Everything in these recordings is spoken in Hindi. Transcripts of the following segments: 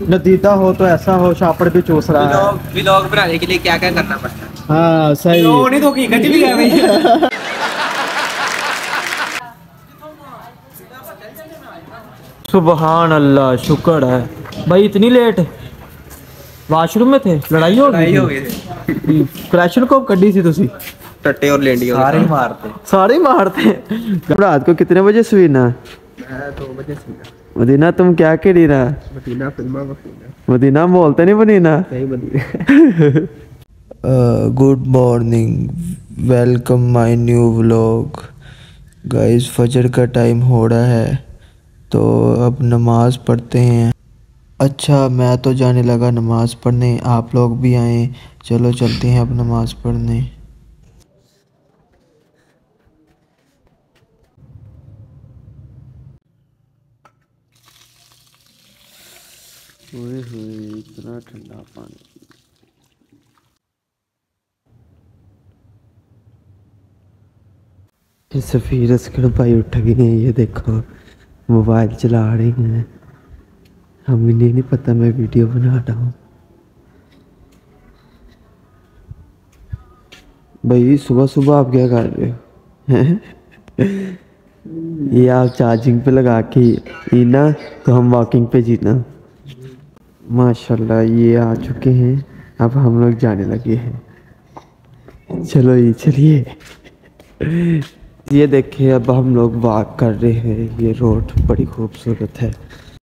नतीजा हो तो ऐसा हो, शापड़ भी चूस रहा है। व्लॉग बनाने के लिए क्या क्या करना पड़ता है? हाँ सही। नहीं तो की गति भी है भाई। सुबहान अल्लाह, शुक्र है भाई। इतनी लेट वाशरूम में थे, लड़ाई हो गई थी। क्रैशन को कड्डी सी तुसी? टट्टे और लेंडियों सारे ही मारते, सारे ही मारते। रात को कितने बजे सोई ना? 2 बजे सोया। मदीना तुम क्या करी रहा? मदीना फिल्मा मदीना बोलते नहीं बनी ना। सही बनी। Good morning, welcome my new vlog. Guys फजर का टाइम हो रहा है तो अब नमाज पढ़ते हैं। अच्छा मैं तो जाने लगा नमाज पढ़ने, आप लोग भी आए, चलो चलते हैं अब नमाज पढ़ने। इतना ठंडा पानी। सफीर असगर भाई उठ गए हैं, ये देखो मोबाइल चला रहे हैं। हमें नहीं पता मैं वीडियो बना रहा हूँ। भाई सुबह सुबह आप क्या कर रहे हो? हैं? ये आप चार्जिंग पे लगा के जीना तो हम वॉकिंग पे जीना। माशाल्लाह ये आ चुके हैं, अब हम लोग जाने लगे हैं। चलो ये चलिए। ये देखिए अब हम लोग वॉक कर रहे हैं, ये रोड बड़ी खूबसूरत है।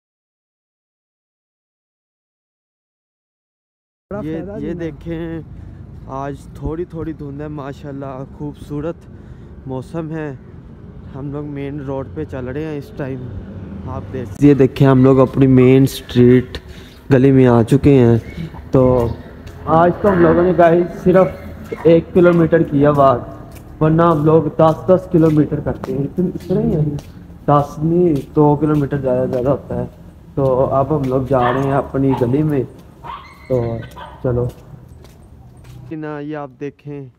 ये देखें आज थोड़ी थोड़ी धुंध है, माशाल्लाह खूबसूरत मौसम है। हम लोग मेन रोड पे चल रहे हैं इस टाइम, आप देख। ये देखें हम लोग अपनी मेन स्ट्रीट गली में आ चुके हैं। तो आज तो हम लोगों ने गाइस सिर्फ 1 किलोमीटर किया वॉक, वरना हम लोग 10-10 किलोमीटर करते हैं। इतना ही है, 10 नहीं 2 किलोमीटर ज़्यादा होता है। तो अब हम लोग जा रहे हैं अपनी गली में, तो चलो ना। ये आप देखें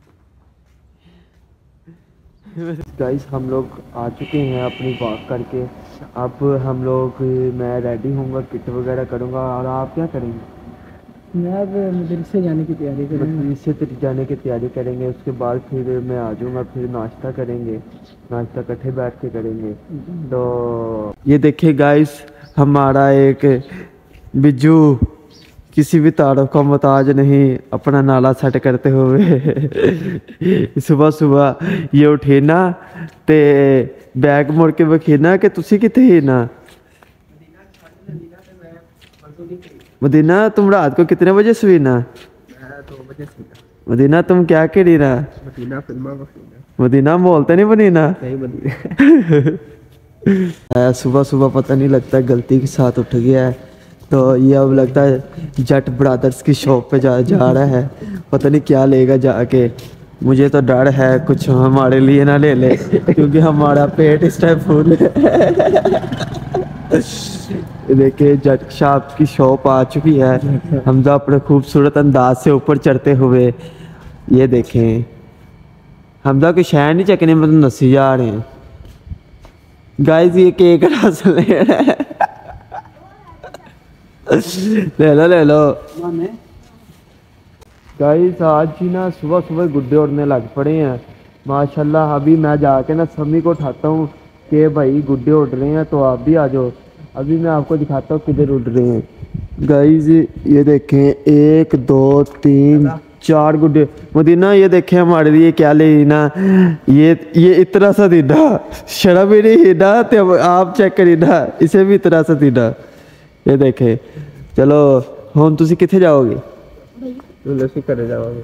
गाइस हम लोग आ चुके हैं अपनी वॉक करके। अब हम लोग, मैं रेडी होऊंगा, किट वगैरह करूंगा। और आप क्या करेंगे? मैं अब मदरसे जाने की तैयारी करेंगे। मदरसे जाने की तैयारी करेंगे, उसके बाद फिर मैं आ जाऊँगा, फिर नाश्ता करेंगे, नाश्ता इकट्ठे बैठ के करेंगे। तो ये देखिए गाइस हमारा एक बिज्जू किसी भी तारुफ का मोहताज नहीं, अपना नाला सेट करते हुए सुबह सुबह ये उठे ना ते बैग मुड़ के वखे ना कि तुसी किथे ही ना। मदीना तुम रात को कितने बजे सोई ना? 2 बजे सोया। मदीना तुम क्या करी रहा? मदीना फिल्मा मदीना बोलते नहीं बनी ना। सही बनी। सुबह सुबह पता नहीं लगता गलती के साथ उठ गया है, तो ये अब लगता है जट ब्रदर्स की शॉप पे जा रहा है। पता नहीं क्या लेगा जाके, मुझे तो डर है कुछ हमारे लिए ना ले ले, क्योंकि हमारा पेट इस टाइम फुल है। देखिए जट शॉप की शॉप आ चुकी है। हम तो अपने खूबसूरत अंदाज से ऊपर चढ़ते हुए, ये देखें हम तो कुछ है नहीं चकने में, तो नसी जा रहे हैं। गाइस ये केक रस ले रहा है। ले लो गाइस। आज ही ना सुबह सुबह गुड्डे उड़ने लग पड़े हैं माशाल्लाह। अभी मैं जाके ना सभी को उठाता हूँ कि भाई गुड्डे उड़ रहे हैं, तो आप भी आ जाओ। अभी मैं आपको दिखाता हूँ किधर उड़ रहे हैं गाइस। ये देखें 1 2 3 4 गुड्डे। मदीना ये देखें हमारे लिए क्या ले ना, ये इतना सा दीदा शर्म ही नहीं ना, तो आप चेक करी ना, इसे भी इतना सा दीदा। ये देखे। चलो हम तुसी किथे जाओगे? करे जाओगे।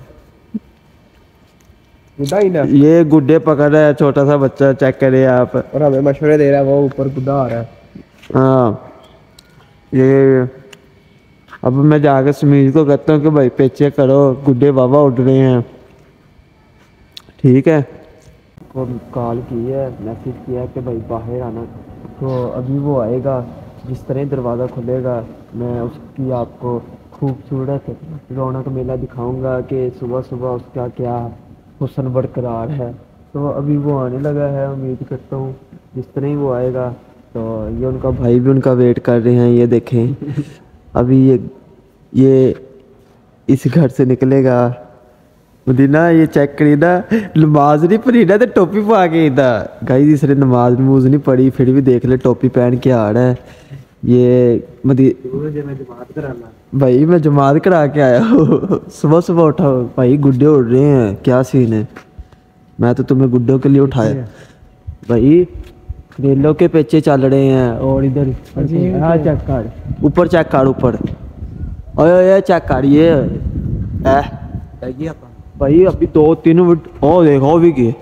ये गुड्डे पकड़ रहा है छोटा सा बच्चा, चेक करे आप। और हमें मशवरे दे रहा है, वो ऊपर गुड्डा आ रहा है। हाँ ये अब मैं जाकर समीर को कहता हूँ कि भाई पीछे करो, गुड्डे बाबा उड़ रहे हैं। ठीक है, वो कॉल की है, मैसेज किया है कि भाई बाहर आना। तो अभी वो आएगा, जिस तरह दरवाज़ा खुलेगा मैं उसकी आपको खूबसूरत रौनक मेला दिखाऊंगा कि सुबह सुबह उसका क्या हुस्न बरकरार है। तो अभी वो आने लगा है, उम्मीद करता हूँ जिस तरह ही वो आएगा। तो ये उनका भाई भी उनका वेट कर रहे हैं, ये देखें। अभी ये इस घर से निकलेगा। मदीना ये चेक करी ना, नमाज नहीं पढ़ी ना तो टोपी पा के इदा। गाइस इसने नमाज नमूज नहीं पढ़ी फिर भी देख ले टोपी पहन के आ रहा है। ये भाई मैं जमात करा के आया हूँ। सुबह सुबह उठा भाई, गुड्डे उड़ रहे हैं, क्या सीन है? मैं तो तुम्हें गुड्डों के लिए उठाया भाई। रेलों के पेचे चल रहे हैं और इधर हाँ चेक कर, ऊपर चेक कर, ऊपर ओए चेक कर ये भाई। अभी 2-3 मिनट ओ देखो भी के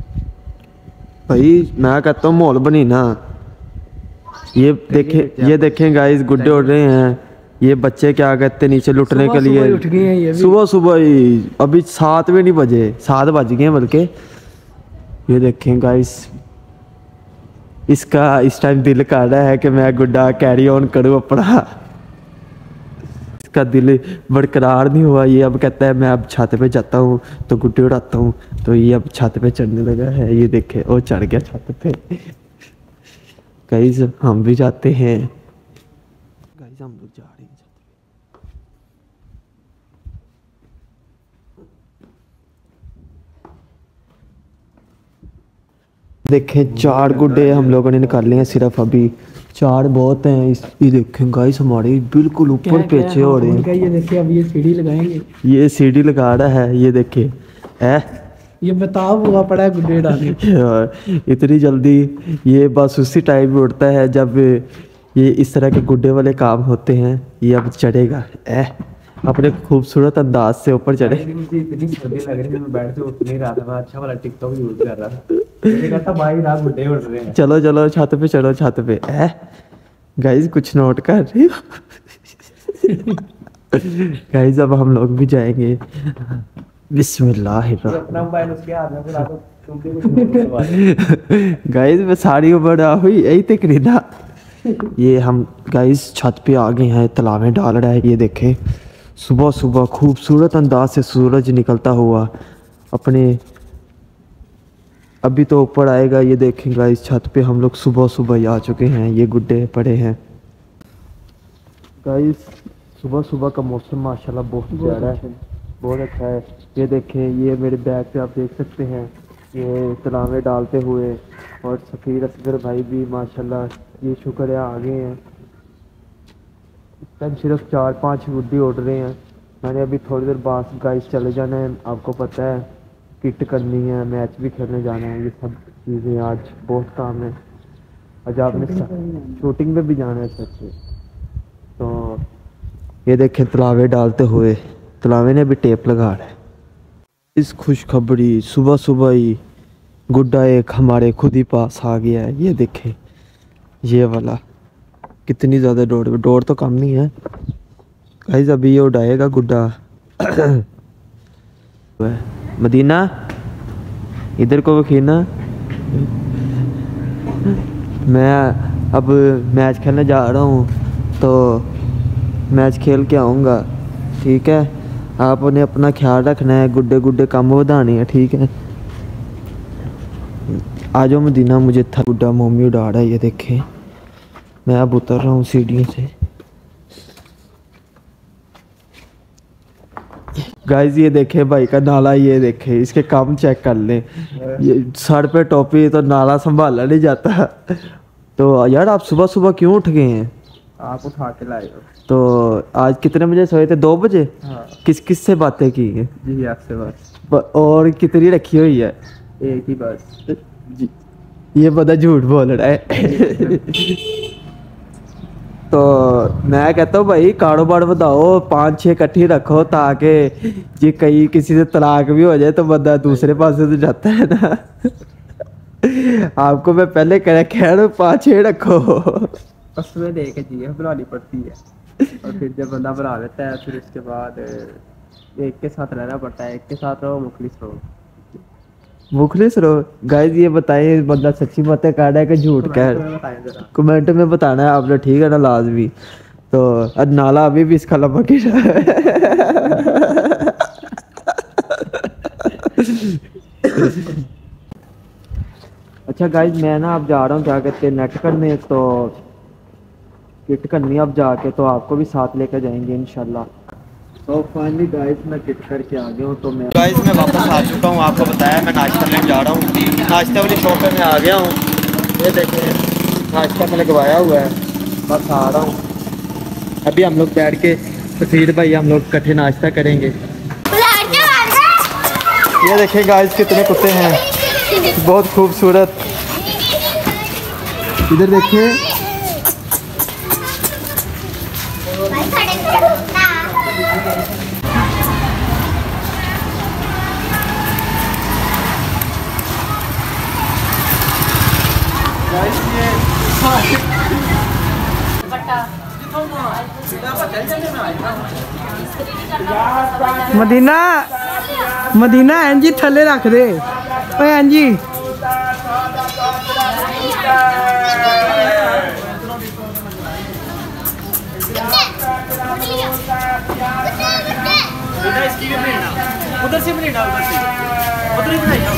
भाई, मैं कहता हूँ माहौल बनी ना। ये देखें गाइस, गुड्डे उड़ रहे हैं। ये बच्चे क्या कहते नीचे लुटने के लिए उठ गए हैं ये भी। सुबह सुबह ही, अभी 7 भी नहीं बजे, 7 बज गए हैं बल्कि। ये देखें गाइस, इसका इस टाइम दिल कर रहा है कि मैं गुड्डा कैरी ऑन करूँ अपना। इसका दिल बरकरार नहीं हुआ। ये अब कहता है मैं अब छत पे जाता हूँ तो गुड्डे उड़ाता हूँ। तो ये अब छत पे चढ़ने लगा है। ये देखे वो चढ़ गया छत पे। गाइस हम भी जाते हैं। गाइस हम लोग जा रहे हैं छत पे। देखें 4 गुड्डे हम लोगों ने निकाले हैं सिर्फ अभी, 4 बहुत हैं। ये देखें गाइस हमारे बिल्कुल ऊपर पेचे हो रहे हैं। ये देखिए अब ये सीढ़ी लगाएंगे। ये सीढ़ी लगा रहा है, ये देखे है। ये बताओ हुआ पड़ा है गुड्डे डालने। इतनी जल्दी ये बस उसी टाइम में उड़ता है जब ये इस तरह के गुड्डे वाले काम होते हैं। ये अब चढ़ेगा अपने खूबसूरत अंदाज से ऊपर चढ़े। मुझे इतनी सर्दी लग रही है, मैं बेड से उठ नहीं रहा था। मैं अच्छा वाला टिकटॉक यूज कर रहा था। मैंने कहा था भाई रात गुड्डे उड़ रहे हैं। चलो चलो छत पे चढ़ो, छत पे गाइस कुछ नोट कर रही हो? गाइस अब हम लोग भी जाएंगे। बिस्मिल्लाह। अपना मोबाइल उसके हाथ में फिर तुम भी कुछ नोट करवा दो। गाइस मैं साड़ी बड़ा हुई यही तक खरीदा। ये हम गाइस छत पे आ गए हैं, तालाब डाल रहा है। ये देखें सुबह सुबह खूबसूरत अंदाज से सूरज निकलता हुआ अपने, अभी तो ऊपर आएगा। ये देखें गाइस छत पे हम लोग सुबह सुबह ही आ चुके हैं। ये गुड्डे पड़े हैं गाइस। सुबह सुबह का मौसम माशाल्लाह बहुत प्यारा है, बहुत अच्छा है। ये देखें ये मेरे बैग पे आप देख सकते हैं ये तलावे डालते हुए। और सफ़ीर असगर भाई भी माशाल्लाह ये शुक्र है आ गए हैं। इस टाइम सिर्फ 4-5 गुड्डे उड़ रहे हैं। मैंने अभी थोड़ी देर बाद गाइस चले जाना है, आपको पता है किट करनी है, मैच भी खेलने जाना है। ये सब चीज़ें आज बहुत काम है। आज आपने शूटिंग पे भी जाना है सच। तो ये देखें तलावे डालते हुए, तलावे ने भी टेप लगा रहा है। इस खुशखबरी सुबह सुबह ही गुड्डा एक हमारे खुद ही पास आ गया है। ये देखें ये वाला कितनी ज़्यादा डोर तो कम नहीं है गाइस। अभी ये उड़ाएगा गुड्डा। मदीना इधर को खीना। मैं अब मैच खेलने जा रहा हूँ तो मैच खेल के आऊँगा, ठीक है? आपने अपना ख्याल रखना है, गुड्डे गुड्डे काम बढ़ाने हैं, ठीक है? आ जाओ मदीना, मुझे था गुड्डा मोमी उड़ा रहा है। ये देखें मैं अब उतर रहा हूँ सीढ़ियों से। गाइस ये देखे भाई का नाला, ये देखे इसके काम चेक कर ले। ये सर पे टोपी तो नाला संभाला नहीं जाता। तो यार आप सुबह सुबह क्यों उठ गए हैं? आप उठा के लाए हो। तो आज कितने बजे सोए थे? 2 बजे। हाँ किस किस से बातें की है? जी आपसे बस। और कितनी रखी हुई है? एक ही बस। ये बंदा झूठ बोल रहा है। तो मैं कहता हूँ भाई कारोबार बताओ, 5-6 इकट्ठी रखो ताकि ये कहीं किसी से तलाक भी हो जाए तो बंदा दूसरे पास से तो जाता है ना। आपको मैं पहले कह रहा हूँ 5-6 रखो। उसमें दे के चीज़ें बनानी पड़ती है और फिर जब बंदा बना लेता है फिर उसके बाद एक के साथ रहना पड़ता है। एक के साथ रहो, मुखलिस रहो। मुखलिस रहो। गाइस ये बताइए बंदा सच्ची बातें कह रहा है कि झूठ कह रहा है? कमेंट में बताना है आपने, ठीक है ना? लाजमी। तो नाला अभी भी इसका लंबा गिर रहा है। अच्छा गाइस मैं ना अब जा रहा हूँ क्या कहते हैं नेट करने। तो किट करनी है अब जाके, तो आपको भी साथ लेकर जाएंगे इंशाल्लाह। तो फाइनली गाइस मैं किट करके आ गया हूँ। तो मैं गाइस मैं वापस आ चुका हूँ। आपको बताया मैं नाश्ता लेने जा रहा हूँ। नाश्ते वाली शॉप पे मैं आ गया हूँ। ये देखें नाश्ता में लगवाया हुआ है, बस आ रहा हूँ। अभी हम लोग बैठ के सफीर भाई हम लोग इकट्ठे नाश्ता करेंगे। ये देखें गाइस कितने कुत्ते हैं, बहुत खूबसूरत। इधर देखें मदीना मदीना एंजी थले रख दे। ओए एंजी उधर से भी लेना, उधर ही बनाइए।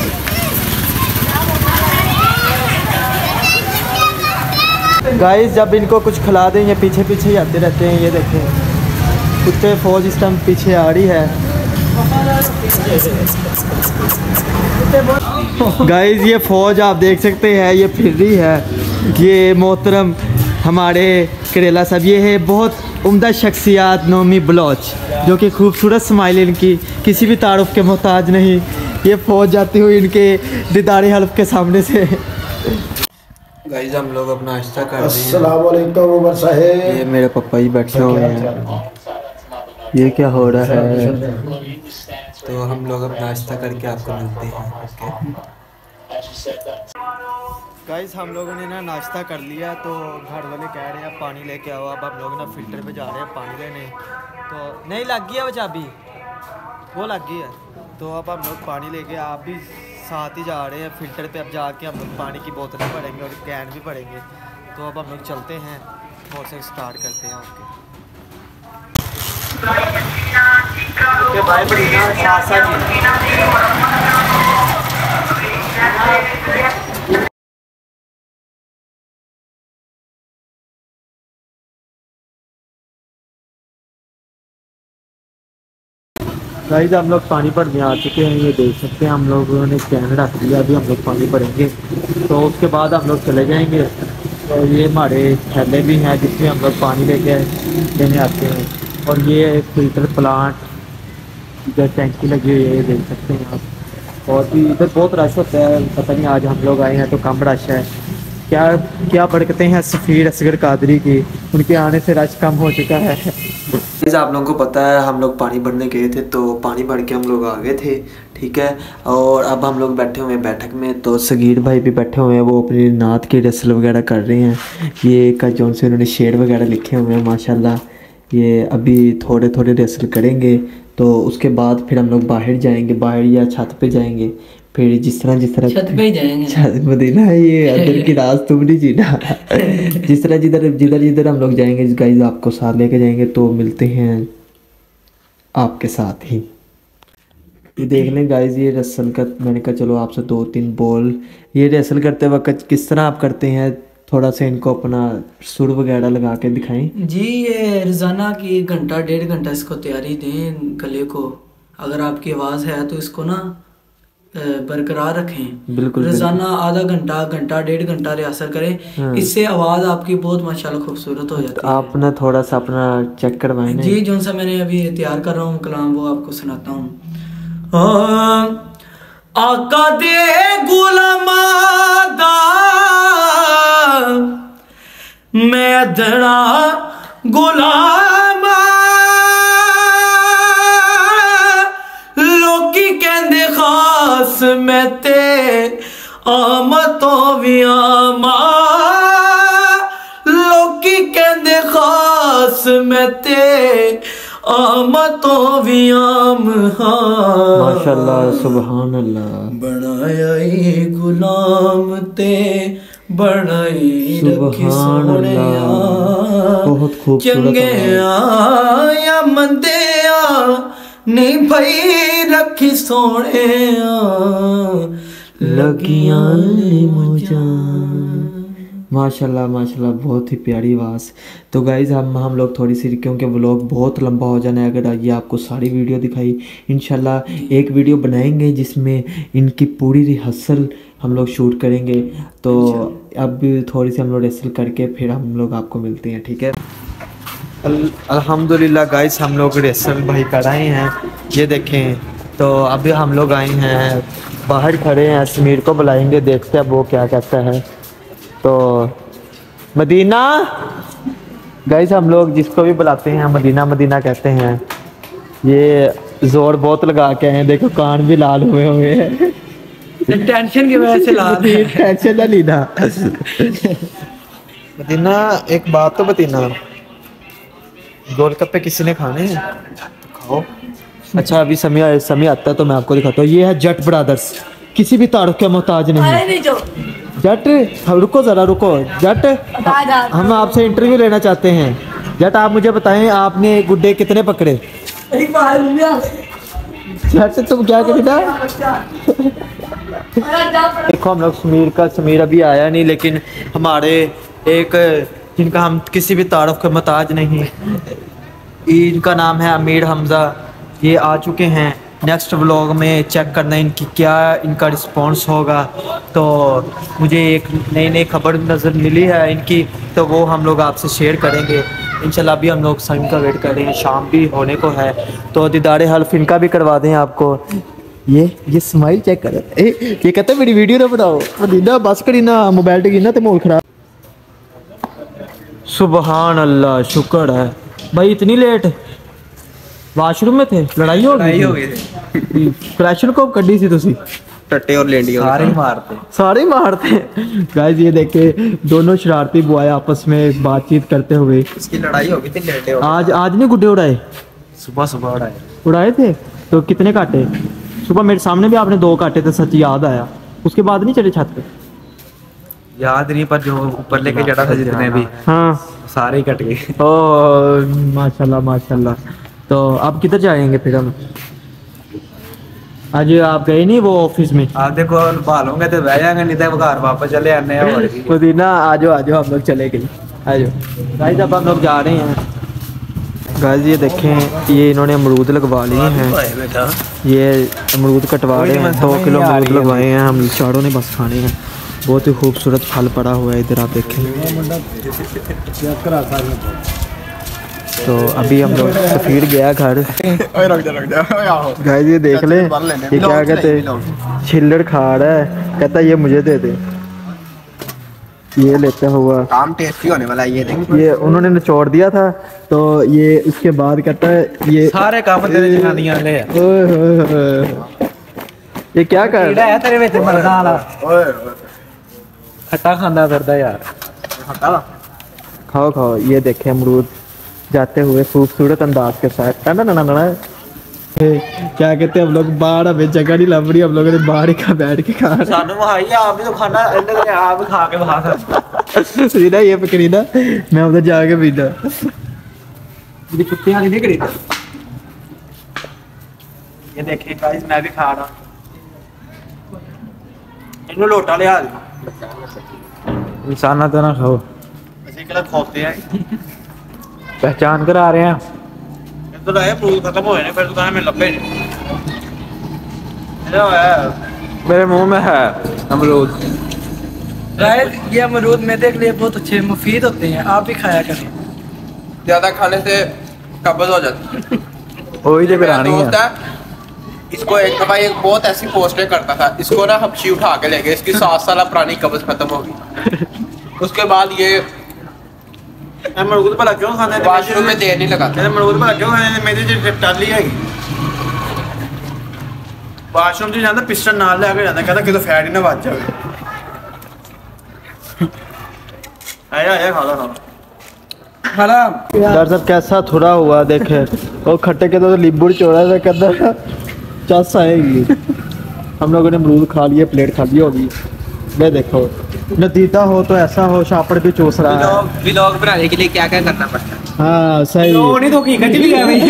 गाइस जब इनको कुछ खिला दें ये पीछे पीछे ही आते रहते हैं। ये देखें कुत्ते फौज इस टाइम पीछे आ रही है। गाइस ये फौज आप देख सकते हैं ये फिर रही है। ये मोहतरम हमारे करेला साहब, ये है बहुत उम्दा शख्सियत नोमी बलोच, जो कि खूबसूरत स्माइल इनकी किसी भी तारुफ के मोहताज नहीं। ये फौज जाती हुई इनके दीदारे हल्फ के सामने से। गाइस हम लोग अपना नाश्ता कर रहे हैं। अस्सलाम वालेकुम उमर साहब। ये मेरे पापा ही बैठे हुए हैं। ये क्या हो रहा है? तो हम लोग अब नाश्ता करके आपको मिलते हैं। गाइस हम लोगों ने ना नाश्ता कर लिया, तो घर वाले कह रहे हैं पानी लेके आओ। अब हम लोग ना फिल्टर पे जा रहे हैं पानी लेने। तो नहीं लग गया वो चाबी, वो लग गई है। तो अब हम लोग पानी लेके आप भी साथ ही जा रहे हैं फिल्टर पे। अब जाके हम लोग पानी की बोतलें भरेंगे और कैन भी भरेंगे। तो अब हम लोग चलते हैं और से स्टार्ट करते हैं। ओके भाई बड़ी गाइस हम लोग पानी भरने आ चुके हैं। ये देख सकते हैं हम लोगों ने कैन रख दिया। अभी हम लोग पानी भरेंगे तो उसके बाद हम लोग चले जाएंगे। तो ये हमारे थैले भी हैं जिसमें हम लोग पानी लेने आते हैं। और ये फिल्टर प्लांट इधर टैंकी लगी हुई है, ये देख सकते हैं आप। और भी इधर बहुत रश होता है, पता नहीं आज हम लोग आए हैं तो कम रश है। क्या क्या बरकतें हैं सफ़ीर असगर कादरी की, उनके आने से रश कम हो चुका है। आप लोगों को पता है हम लोग पानी भरने गए थे, तो पानी भर के हम लोग आ गए थे, ठीक है। और अब हम लोग बैठे हुए हैं बैठक में। तो सगीर भाई भी बैठे हुए हैं, वो अपनी नात की रसल वगैरह कर रहे हैं। ये का जौन से उन्होंने शेर वगैरह लिखे हुए हैं माशाल्लाह। ये अभी थोड़े थोड़े रसल करेंगे, तो उसके बाद फिर हम लोग बाहर जाएंगे, बाहर या छत पे जाएंगे। फिर जिस तरह छत पे ही जाएंगे। मदीना है ये अंदर की राज तुम नहीं जीना। जिस तरह जिधर हम लोग जाएंगे गाइस आपको साथ लेके जाएंगे। तो मिलते हैं आपके साथ ही। ये देख लें गाइस ये रसल का मैंने कहा चलो आपसे 2-3 बोल। ये रसल करते वक्त किस तरह आप करते हैं, थोड़ा सा इनको अपना सुर वगैरह लगा के दिखाएं। जी ये रोज़ाना की 1-1.5 घंटा इसको तैयारी दें गले को। अगर आपकी आवाज़ है तो इसको ना बरकरार रखें। बिल्कुल रोजाना आधा घंटा 1-1.5 घंटा रिहर्सल करें। हाँ। इससे आवाज़ आपकी बहुत माशाल्लाह खूबसूरत हो जाती है। आप ना थोड़ा सा अपना चेक करवाएं। जी जो सा मैंने अभी तैयार कर रहा हूँ कलाम वो आपको सुनाता हूँ। आका दे गुलामा दा मैं अधड़ा गुलामा लोकी कहंदे खास मैं ते आमतों भी आमा लोकी कहंदे खास मैं ते आमतों भी आम हाँ। माशाल्लाह सुभान अल्लाह। बनाया ही गुलाम ते बनाई रखी सोहणिया बहुत खूबसूरत चंगे या मंदे नहीं भई रखी सोहणिया लगियां ने मुझा माशाल्लाह माशाल्लाह, बहुत ही प्यारी आवाज़। तो गाइज़ हम लोग थोड़ी सी, क्योंकि व्लॉग बहुत लंबा हो जाना है, अगर ये आपको सारी वीडियो दिखाई, इंशाल्लाह एक वीडियो बनाएंगे जिसमें इनकी पूरी रिहर्सल हम लोग शूट करेंगे। तो अब थोड़ी सी हम लोग रिहर्सल करके फिर हम लोग आपको मिलते हैं, ठीक है। अल्हम्दुलिल्लाह गाइस, हम लोग रिहर्सल भाई कराए हैं, ये देखें। तो अभी हम लोग आए हैं, बाहर खड़े हैं, समीर को बुलाएंगे, देखते हैं वो क्या कहता है। तो मदीना गाइस, हम लोग जिसको भी बुलाते हैं मदीना मदीना कहते हैं। ये जोर बहुत लगा के हैं, देखो कान भी लाल हुए हुए हैं, टेंशन की वजह से लाल है। टेंशन ना लीना। मदीना एक बात तो बतीना, गोलगप्पे किसी ने खाने हैं तो खाओ। अच्छा अभी समय आता है तो मैं आपको दिखाता हूँ। ये है जट ब्रदर्स, किसी भी तारुफ के मोहताज नहीं। जट रुको ज़रा रुको, जट हम आपसे इंटरव्यू लेना चाहते हैं। जट आप मुझे बताएं, आपने गुड्डे कितने पकड़े? जट तुम क्या करेगा? देखो हम लोग समीर अभी आया नहीं, लेकिन हमारे एक जिनका हम किसी भी तारुफ के मोहताज नहीं, इनका नाम है अमीर हमज़ा, ये आ चुके हैं। नेक्स्ट व्लॉग में चेक करना इनकी क्या इनका रिस्पांस होगा। तो मुझे एक नई खबर नज़र मिली है इनकी, तो वो हम लोग आपसे शेयर करेंगे इंशाल्लाह। अभी हम लोग समय का वेट कर रहे हैं, शाम भी होने को है, तो दीदारे हल्फ इनका भी करवा दें आपको। ये स्माइल चेक कर, ये कहते हैं मेरी वीडियो ना बनाओ, मदीना बस करी ना, मोबाइल टेगी ना तो मोल खराब। सुबहान अल्लाह, शुक्र है भाई। इतनी लेट वाशरूम में थे, लड़ाई हो गई थी। क्रैशर को कड्डी सी तुसी? टट्टे और लेंडी सारे ही मारते गाइस। ये देखे दोनों शरारती बुआए आपस में बातचीत करते हुए, इसकी लड़ाई हो गई थी, लेटे हो आज नहीं गुड्डे उड़ाए? सुबह उड़ाए थे। तो कितने काटे? सुबह मेरे सामने भी आपने 2 काटे थे, सच याद आया। उसके बाद नहीं चढ़े छत पे? याद नहीं, पर जो ऊपर लेके चढ़ा था जितने भी, हाँ सारे ही कट गए। ओ माशाल्लाह माशाल्लाह। तो अब किधर जाएंगे फिर हम? आज आप गए नहीं वो ऑफिस में? आप देखो भालोगे तो बह जाएंगे, नहीं तो घर वापस चले आने हैं। मदीना आ जाओ हम लोग चले गए, आ जाओ गाइस। अब हम लोग जा रहे हैं गाइस। ये देखें, ये इन्होंने अमरूद लगवा लिए हैं, ये अमरूद कटवा रहे हैं। 2 किलो अमरूद लगवाए हैं हम चारों ने, बस खाने हैं। बहुत ही खूबसूरत फल पड़ा हुआ है इधर, आप देखें। तो अभी हम लोग सफीर गया घर। गाइस ये देख ले, ये क्या कहते छिल्लड़ खा रहा है, कहता है ये मुझे दे दे। ये लेता हुआ काम टेस्टी होने वाला है, ये देखो। ये उन्होंने निचोड़ दिया था, तो ये उसके बाद कहता है ये सारे काम तेरे जनानियां ले। ये क्या कर रहा है तेरे विच मरना वाला? खट्टा खांदा फिरदा यार। खाओ। ये देखे अमरूद जाते हुए खूबसूरत अंदाज के साथ। ना क्या कहते हैं हम लोग, बाहर हमें जगह नहीं लग रही, हम लोगों ने बाहर ही बैठ के खा। सानू वहाई आप भी तो खाना, आप भी खा के बहा सकते। सीधा ये पकड़ी ना, मैं उधर जाके पीना। मेरी कुत्तियां नहीं करी। ये देखिए गाइस, मैं भी खा रहा। इन्हों लोटा ले आ, इंसाना तो ना खाओ, ऐसे कला खोते हैं। पहचान कर आ रहे हैं। इधर आए, फूल खत्म हो जाने, फिर दुकान में लब्बे नहीं। मेरे मुंह में है अमरूद। गाइस ये अमरूद मेदे के लिए बहुत अच्छे मुफीद होते हैं, आप भी खाया करें। ज्यादा खाने से कब्ज हो जाती है। वही जो करानी है। इसको एक दफा एक बहुत ऐसी पोस्टें करता था, इसको ना हब्शी उठा के ले गए, इसकी 7 साल पुरानी कब्ज खत्म होगी। उसके बाद ये अमरूद भला क्यों खाने, वाशरूम में देर नहीं लगाते। अमरूद भला क्यों खाने, मेरी जो टाली है वाशरूम से जाता, पिस्टन नाल लेके जाता, कहता कि तो फैट ही ना बच जाए। आया खाला यार सब कैसा थोड़ा हुआ देखे, और खट्टे के तो नींबू चोड़ा था, कहता चस आएगी। हम लोगों ने अमरूद खा लिए, प्लेट खाली होगी। मैं देखो नतीजा हो तो ऐसा हो, शापड़ भी चूस रहा है। व्लॉग बनाने के लिए क्या क्या करना पड़ता है? हाँ सही। नहीं तो की कट भी गया भाई।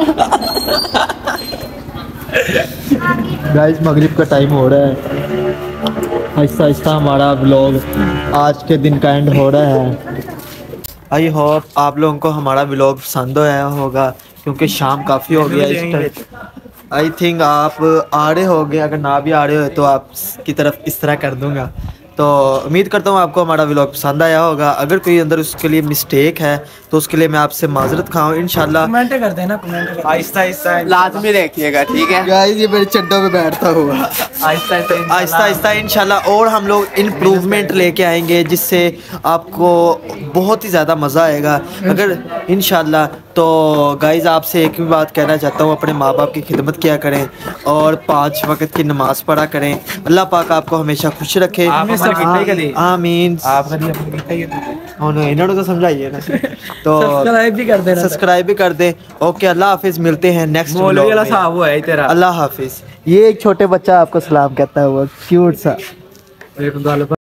गाइस मगरिब का टाइम हो रहा है, आहिस्ता आहिस्ता हमारा व्लॉग आज के दिन का एंड हो रहा है। आई होप आप लोगों को हमारा व्लॉग पसंद आया होगा, क्योंकि शाम काफ़ी हो गया इस टाइम। आई थिंक आप आ रहे होगे, अगर ना भी आ रहे हो तो आपकी तरफ इस तरह कर दूंगा। तो उम्मीद करता हूँ आपको हमारा व्लॉग पसंद आया होगा। अगर कोई अंदर उसके लिए मिस्टेक है तो उसके लिए मैं आपसे माजरत खाऊँ इंशाल्लाह। कमेंट कर देना, कमेंट आहिस्ता आहिस्ता लाजमी देखिएगा, ठीक है गाइस ये मेरे चड्डों पे बैठता हुआ। आहिस्ता आहिस्ता इंशाल्लाह और हम लोग इम्प्रूवमेंट लेके आएंगे, जिससे आपको बहुत ही ज़्यादा मज़ा आएगा अगर इंशाल्लाह। तो गाइस आपसे एक भी बात कहना चाहता हूँ, अपने माँ बाप की खिदमत किया करें और 5 वक्त की नमाज़ पढ़ा करें। अल्लाह पाक आपको हमेशा खुश रखे, आमीन। इन्होंने तो समझाइए ना, तो सब्सक्राइब भी कर दें। ओके, अल्लाह हाफिज़, मिलते हैं नेक्स्ट व्लॉग में। अल्लाह हाफिज़। ये एक छोटे बच्चा आपको सलाम कहता है, वो क्यूट सा।